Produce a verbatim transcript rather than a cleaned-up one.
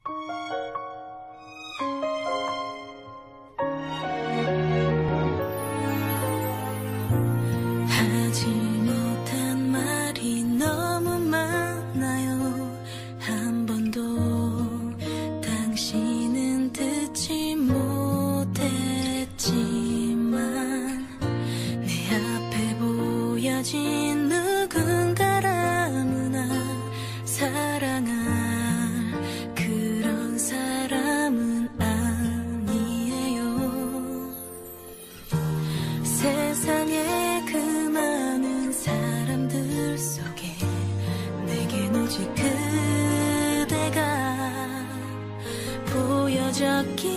하지 못한 말이 너무 많아요. 한 번도 당신은 듣지 못했지만 내 앞에 보여진 누군가라무나 사랑할 그런 사람은 아니에요. 세상에 그 많은 사람들 속에 내겐 오직 그대가 보여졌기